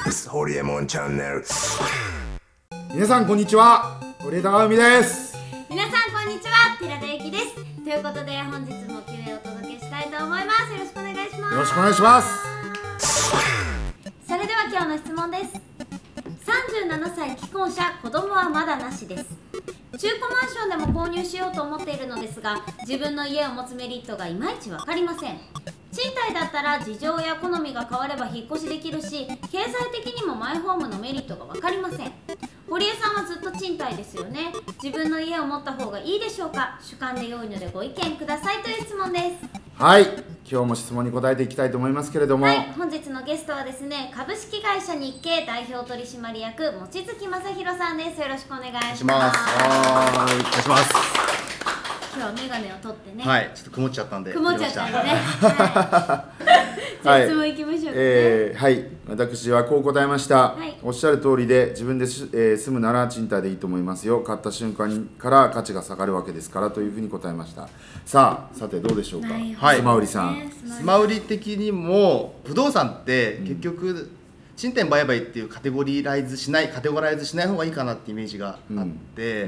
ホリエモンチャンネル。 皆さんこんにちは、堀江貴文です。 皆さんこんにちは、寺田由紀です。ということで本日も Q&A をお届けしたいと思います。よろしくお願いします。 よろしくお願いします。 それでは今日の質問です。37歳既婚者、子供はまだなしです。中古マンションでも購入しようと思っているのですが、自分の家を持つメリットがいまいち分かりません。賃貸だったら事情や好みが変われば引っ越しできるし、経済的にもマイホームのメリットが分かりません。堀江さんはずっと賃貸ですよね。自分の家を持った方がいいでしょうか。主観で良いのでご意見くださいという質問です。 はい、今日も質問に答えていきたいと思いますけれども、 はい、本日のゲストはですね、株式会社日経代表取締役望月正弘さんです。よろしくお願いします。 お願いします。 今日はメガネを取ってね。 はい、ちょっと曇っちゃったんで。 曇っちゃったんでね。じゃあ質問いきましょうかね。 はい、私はこう答えました。 はい、 おっしゃる通りで、自分で住むなら賃貸でいいと思いますよ。買った瞬間から価値が下がるわけですからというふうに答えました。さてどうでしょうか。 はい、 スマウリさん。 スマウリ的にも不動産って結局、賃貸売買っていうカテゴライズしない方がいいかなってイメージがあって、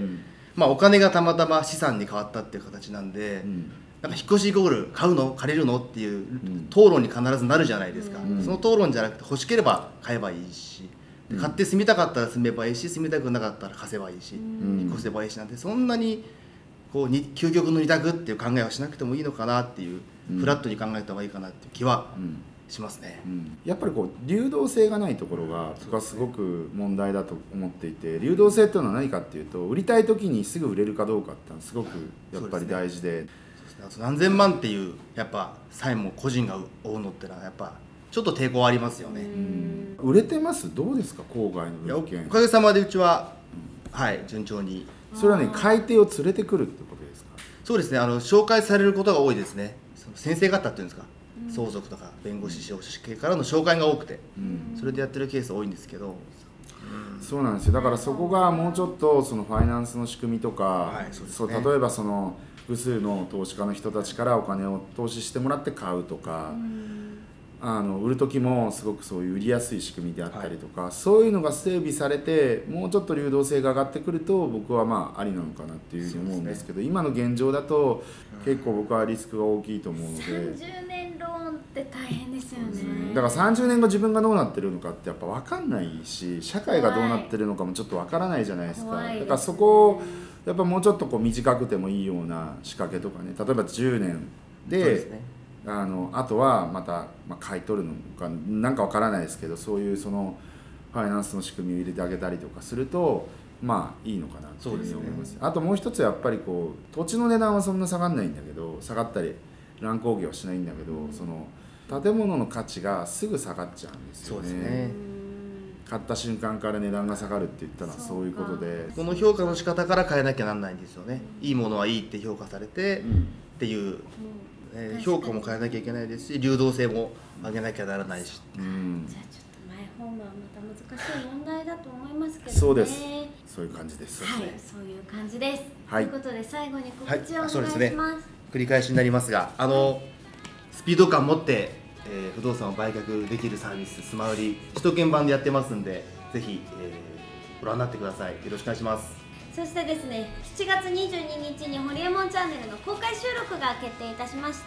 まあお金がたまたま資産に変わったっていう形なんで、なんか引っ越しイコール買うの借りるのっていう討論に必ずなるじゃないですか。その討論じゃなくて欲しければ買えばいいし、買って住みたかったら住めばいいし、住みたくなかったら貸せばいいし、引っ越せばいいしなんて、そんなにこう究極の二択っていう考えはしなくてもいいのかなっていう、フラットに考えた方がいいかなっていう気はしますね。 やっぱりこう流動性がないところが僕はすごく問題だと思っていて、流動性っていうのは何かっていうと、売りたい時にすぐ売れるかどうかっていうのはすごくやっぱり大事で、 何千万っていうやっぱ債務を個人が負うのってのはやっぱちょっと抵抗ありますよね。 売れてます？どうですか、郊外の物件。 おかげさまでうちははい順調に。 それはね、買い手を連れてくるってことですか？ そうですね、紹介されることが多いですね。その先生方っていうんですか、相続とか弁護士司法書士系からの紹介が多くて、それでやってるケース多いんですけど、 そうなんですよ。だからそこがもうちょっとそのファイナンスの仕組みとか、そう例えばその複数の投資家の人たちからお金を投資してもらって買うとか、売る時もすごくそういう売りやすい仕組みであったりとか、そういうのが整備されて、もうちょっと流動性が上がってくると僕はまあありなのかなっていうふうに思うんですけど、今の現状だと結構僕はリスクが大きいと思うので。 30年ローンって大変ですよね。 だから30年後自分がどうなってるのかってやっぱ分かんないし、社会がどうなってるのかもちょっと分からないじゃないですか。だからそこをやっぱもうちょっとこう短くてもいいような仕掛けとかね、例えば10年であとはまた、買い取るのかなんか分からないですけど、そういうそのファイナンスの仕組みを入れてあげたりとかするとまあいいのかなというふうに思います。あともう一つやっぱりこう土地の値段はそんな下がんないんだけど、下がったり乱高下はしないんだけど、その建物の価値がすぐ下がっちゃうんですよね。買った瞬間から値段が下がるって言ったのはそういうことで、 この評価の仕方から変えなきゃなんないんですよね。いいものはいいって評価されて、っていう、評価も変えなきゃいけないですし、流動性も上げなきゃならないし。 じゃあちょっとマイホームはまた難しい問題だと思いますけどね。 そうです。そういう感じです。 はい、そういう感じです。 はい、 ということで最後に告知をお願いします。 そうですね。繰り返しになりますが、スピード感を持って、不動産を売却できるサービススマウリ首都圏版でやってますんで、ぜひ、ご覧になってください。よろしくお願いします。 そしてですね、7月22日にホリエモンチャンネルの公開収録が決定いたしました。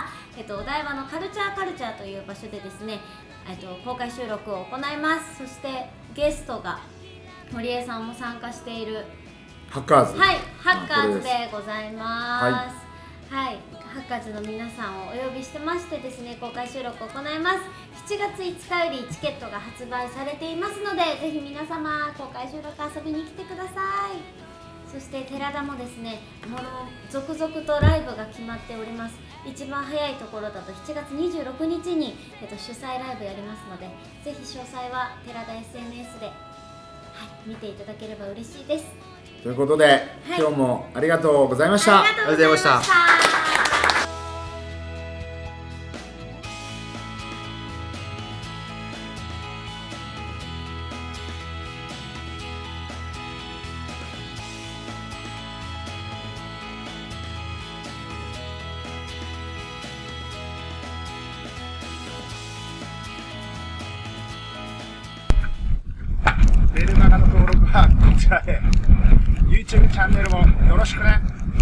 お台場のカルチャーという場所でですね、公開収録を行います。そしてゲストが堀江さんも参加しているハッカーズ、 はい、ハッカーズでございます。はい、ハッカーズの皆さんをお呼びしてましてですね、公開収録を行います。7月5日よりチケットが発売されていますので、ぜひ皆様公開収録遊びに来てください。そして寺田もですね、もう続々とライブが決まっております。一番早いところだと7月26日に、主催ライブやりますので、ぜひ詳細は寺田 SNS で、見ていただければ嬉しいです。 ということで、今日もありがとうございました。 ありがとうございました。 じゃあね YouTube チャンネルもよろしくね。